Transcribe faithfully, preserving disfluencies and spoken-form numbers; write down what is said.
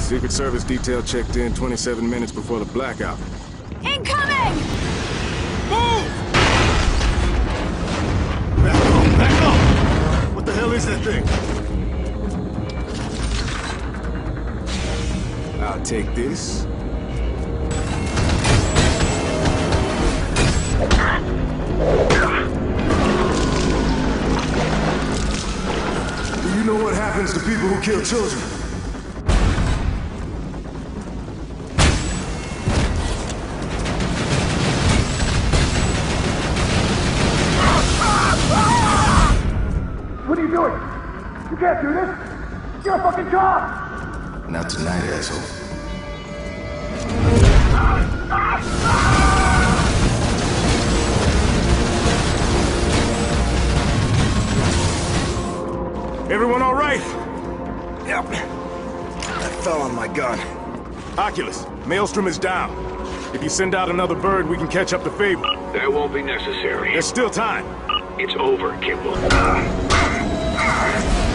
Secret Service detail checked in twenty-seven minutes before the blackout. Incoming! Move! Back up! Back up! What the hell is that thing? I'll take this. Do you know what happens to people who kill children? What are you doing? You can't do this! It's your fucking job! Not tonight, asshole. Everyone all right? Yep. I fell on my gun. Oculus, Maelstrom is down. If you send out another bird, we can catch up to Fable. That won't be necessary. There's still time. It's over, Kimball.